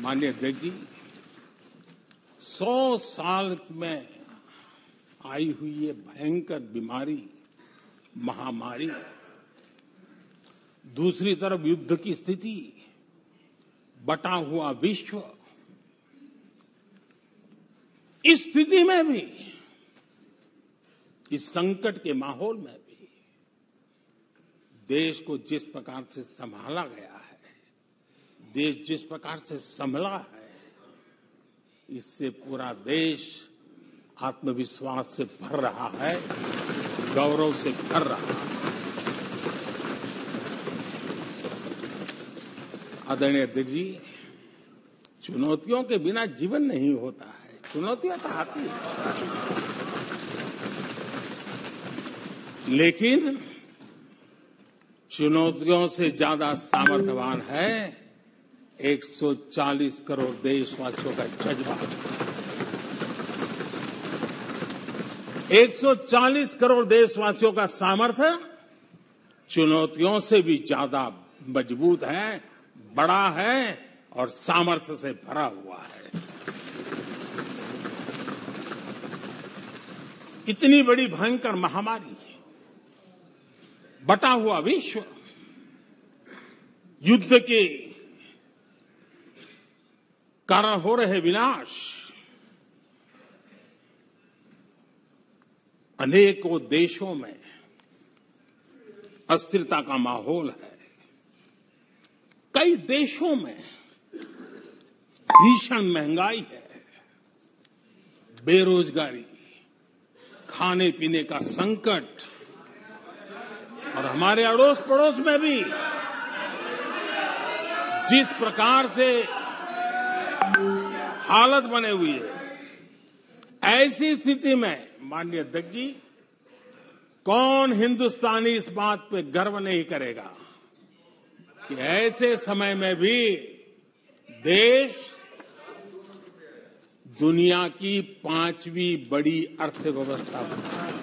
माननीय अध्यक्ष जी, 100 साल में आई हुई ये भयंकर बीमारी, महामारी, दूसरी तरफ युद्ध की स्थिति, बटा हुआ विश्व, इस स्थिति में भी, इस संकट के माहौल में भी देश को जिस प्रकार से संभाला गया है, देश जिस प्रकार से संभला है, इससे पूरा देश आत्मविश्वास से भर रहा है, गौरव से भर रहा है। आदरणीय अध्यक्ष जी, चुनौतियों के बिना जीवन नहीं होता है। चुनौतियां तो आती हैं, लेकिन चुनौतियों से ज्यादा सामर्थ्यवान है 140 करोड़ देशवासियों का जज्बा। 140 करोड़ देशवासियों का सामर्थ्य चुनौतियों से भी ज्यादा मजबूत है, बड़ा है और सामर्थ्य से भरा हुआ है। इतनी बड़ी भयंकर महामारी, बटा हुआ विश्व, युद्ध के कारण हो रहे विनाश, अनेकों देशों में अस्थिरता का माहौल है। कई देशों में भीषण महंगाई है, बेरोजगारी, खाने पीने का संकट, और हमारे अड़ोस पड़ोस में भी जिस प्रकार से हालत बने हुई है, ऐसी स्थिति में माननीय अध्यक्ष जी, कौन हिंदुस्तानी इस बात पे गर्व नहीं करेगा कि ऐसे समय में भी देश दुनिया की 5वीं बड़ी अर्थव्यवस्था बना है।